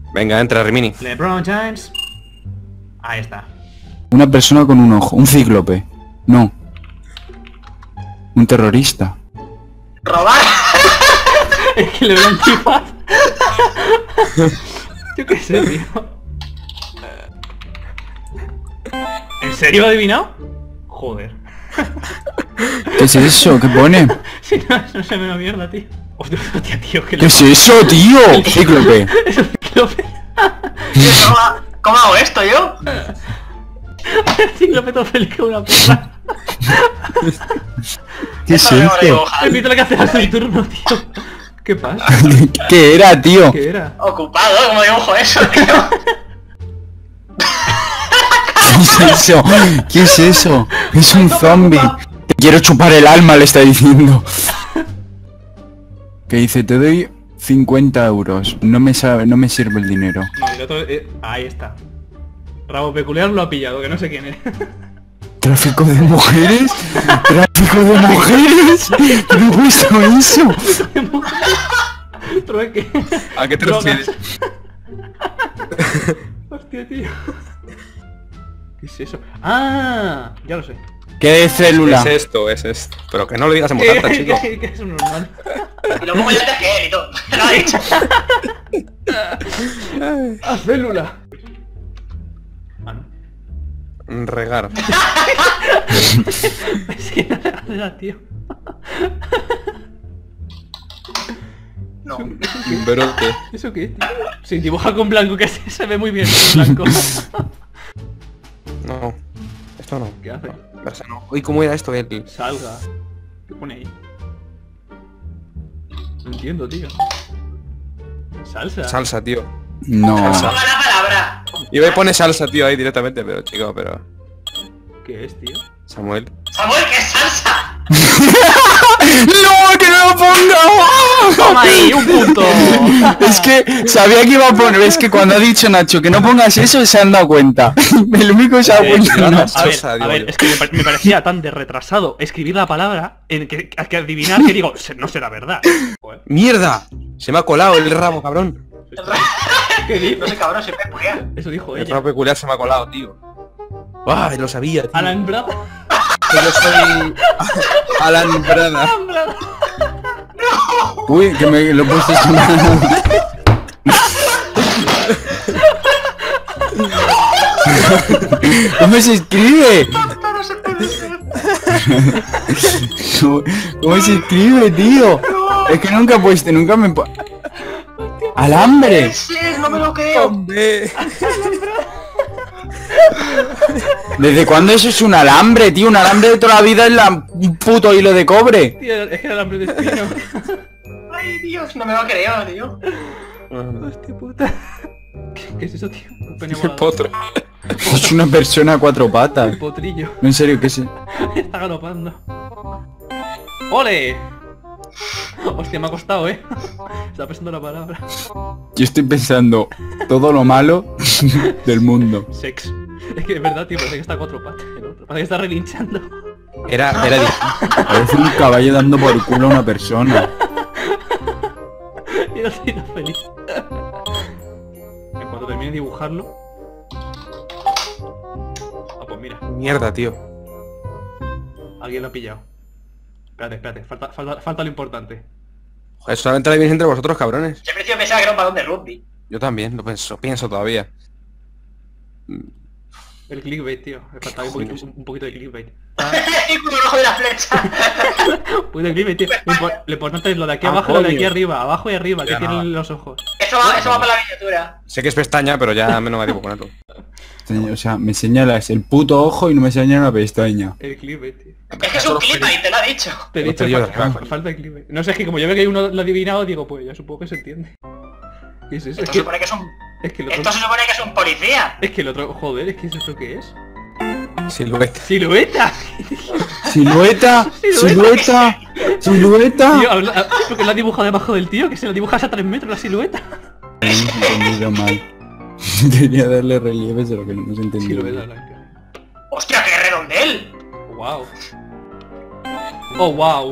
Venga, entra, Rimini. LeBron James. Ahí está. Una persona con un ojo. Un cíclope. No. Un terrorista. ¡Robar! Es que LeBron James. Yo qué sé, tío. ¿En serio ha adivinado? Joder. ¿Qué es eso? ¿Qué pone? Si no se me da mierda, tío. Hostia, tío, que ¿Qué es eso, tío? Cíclope. Es un cíclope. ¿Cómo hago esto yo? El cíclope todo feliz con una perra. ¿Qué es Eso me mola esto? dibujar. El Víctor que hace el turno, tío. ¿Qué pasa? ¿Qué era, tío? ¿Qué era? Ocupado, ¿cómo dibujo eso, tío? ¿Qué es eso? ¿Qué es eso? Es un zombie. Te quiero chupar el alma, le está diciendo. Que dice, te doy 50 euros. No me sirve el dinero. No, el otro, ahí está. Rabo peculiar lo ha pillado, que no sé quién es. ¿Tráfico de mujeres? ¿Tráfico de mujeres? ¿No he puesto eso? Trueque. ¿A qué te Drogas. refieres? Hostia, tío. ¿Qué es eso? ¡Ah! Ya lo sé. ¿Qué célula? Es esto. Pero que no lo digas en voz alta, chico. ¿Qué es un normal? Y lo pongo yo antes que él y todo. Lo ha dicho. ¡Ah, célula! Ah, no. Regar. Es que no era, tío. No. Un brote. ¿Eso qué, tío? Sí, dibuja con blanco, que se ve muy bien con blanco. No. Esto no. ¿Qué hace? Esa no. Uy, ¿cómo era esto? El... Salga. ¿Qué pone ahí? No entiendo, tío. Salsa. Salsa, tío. No. Ponga la palabra. Y me pone salsa, tío, ahí directamente, pero chico, pero... ¿Qué es, tío? Samuel. Samuel, ¿qué es salsa? ¡No, que no lo ponga! ¡Toma ahí! ¡Un punto! Es que sabía que iba a poner, es que cuando ha dicho Nacho que no pongas eso se han dado cuenta. El único que se ha dado cuenta claro. no. A ver, Salsa, digo yo. es que me parecía tan de retrasado escribir la palabra en que adivinar que digo, no será verdad. Joder. ¡Mierda! Se me ha colado el rabo, cabrón. ¿Qué dices? No sé, cabrón, se me peculiar. Eso dijo El ella. rabo peculiar se me ha colado, tío. ¡Ay, lo sabía, tío! Alan Brada. Que yo soy... Alan Brada. Uy, que me lo he puesto ¿Cómo se escribe? ¿Cómo se escribe, tío? Es que nunca he puesto, nunca me... ¡Alambre! Sí, no me lo creo. ¡Hombre! ¿Desde cuándo eso es un alambre, tío? Un alambre de toda la vida es un puto hilo de cobre. Tío, es que era el hambre de espino. Ay, Dios, no me lo creo, tío. Hostia puta. ¿Qué es eso, tío? El potro. Es una persona a cuatro patas. El potrillo. No, en serio, ¿qué es? Está galopando. ¡Ole! Hostia, me ha costado, Estaba pensando la palabra. Yo estoy pensando todo lo malo del mundo. Sex. Es que es verdad, tío, parece que está a cuatro patas. El otro. Parece que está relinchando. Era Parece un caballo dando por culo a una persona. Y no estoy tan feliz. En cuanto termine de dibujarlo. Ah, pues mira, Mierda, tío. alguien lo ha pillado. Espérate, falta lo importante. Joder, solamente la vienes entre vosotros, cabrones. Yo al principio pensaba que era un balón de rugby. Yo también, lo pienso todavía. El clickbait, tío. Me faltaba un poquito de clickbait. El culo rojo de la flecha. Un poquito de clickbait, tío. Lo importante es lo de aquí abajo y lo de aquí arriba. Abajo y arriba, que Ya no. tienen los ojos. Eso va para la miniatura. Sé que es pestaña, pero ya menos me dibujo con esto. O sea, me señalas el puto ojo y no me señala una pestaña. El clickbait, tío. Es que es un clip ahí, te lo ha dicho. Te he Lo dicho, te digo de falta el clickbait. No sé, es que como yo veo que hay uno lo ha adivinado, digo, pues ya supongo que se entiende. ¿Qué es eso? Esto se supone que es un... Es que el Esto otro... se supone que es un policía. Es que el otro... Joder, es que ¿eso qué es? Silueta. ¡Silueta! Silueta, silueta, silueta. Tío, porque lo ha dibujado debajo del tío, que se lo dibujas a 3 metros la silueta. No hemos entendido mal. Debería darle relieves de lo que no hemos entendido. Silueta blanca. ¡Hostia, qué redondel! Wow. Oh, wow.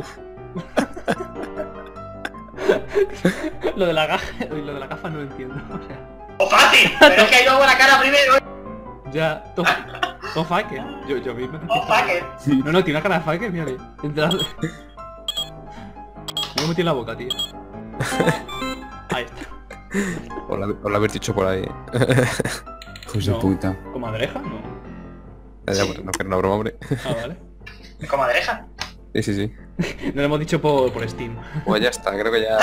lo de la gafa no lo entiendo. O sea, ¡O fácil! Pero es que ha ido a la cara primero. Ya, todo fucker. Yo mismo. ¡Oh, fucker! No, tiene una cara de fucker, mírale. Me he metido en la boca, tío. Ahí está. Os lo habéis dicho por ahí. Hijos de No. puta. ¿Comadreja? No. Ya, pues, no, que era una broma, hombre. Ah, vale. ¿Comadreja? Sí. No lo hemos dicho por Steam. Pues ya está, creo que ya...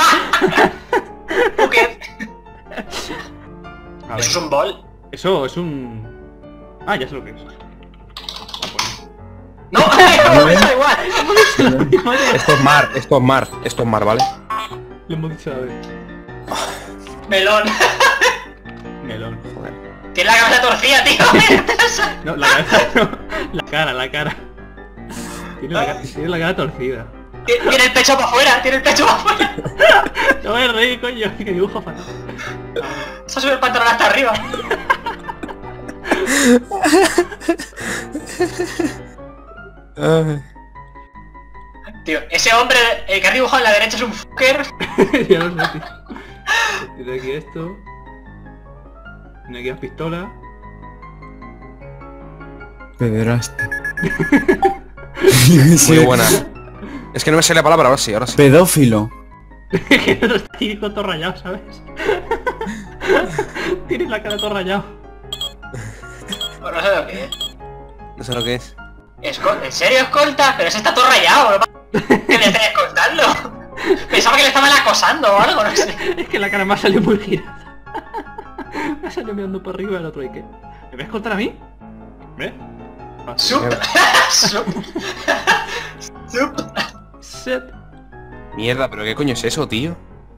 ¿Tú qué? A ver. ¿Eso es un bol? Eso es un... Ah, ya sé lo que es. ¡No! ¡No! ¡Me da igual! Esto es mar, ¿vale? Lo hemos dicho a ver. Melón. Melón. Joder. Tiene la cabeza torcida, tío. No, la cabeza no. La cara. Tiene la cara torcida. Tiene el pecho para afuera, tiene el pecho para afuera. No me reí, coño, que dibujo fatal. Se ha subido el pantalón hasta arriba. Ay. Tío, ese hombre, el que ha dibujado en la derecha es un fucker. Ya lo sé, tío. Tiene aquí esto. Tiene aquí las pistolas. Pederasta. Muy buena. Es que no me sale la palabra, ahora sí. Pedófilo. Que no está ahí con todo rayado, ¿sabes? Tienes la cara todo rayado. Pues no sé lo que es. No sé lo que es. ¿En serio, escolta? Pero ese está todo rayado, ¿no? ¿Que le estáis escoltando? Pensaba que le estaban acosando o algo, no sé. Es que la cara me ha salido muy girada. Me ha salido mirando por arriba y el otro y qué. ¿Me ves contar a mí? ¿Ves? Ah, Sup. Sup. Sup. shit. Mierda, pero ¿qué coño es eso, tío?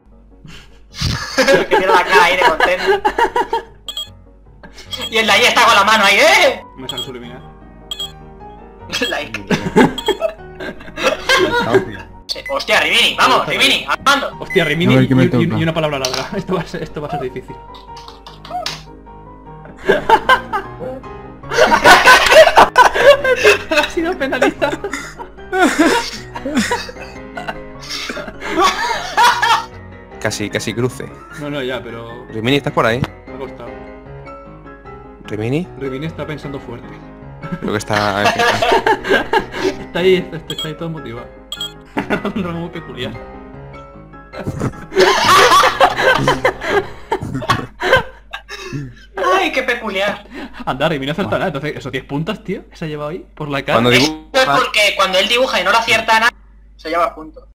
Que tiene la cara ahí de contento. Y el de ahí está con la mano ahí, ¿eh? Me sale subliminal. Like. Sí, hostia, Rimini, vamos, Rimini, al mando. Hostia, Rimini A ver qué me y toca. una palabra larga. Esto va a ser difícil. Ha sido penalizado. Casi cruce. No, ya, pero Rimini, ¿estás por ahí? me ha costado. Rimini, Rimini está pensando fuerte. creo que está... Está ahí todo motivado. Un ramo muy peculiar. Ay, qué peculiar. Anda, Rimini no acerta nada. Entonces, esos 10 puntos, tío, que se ha llevado ahí por la cara. Cuando digo... Esto es porque cuando él dibuja y no lo acierta nada, se lleva punto.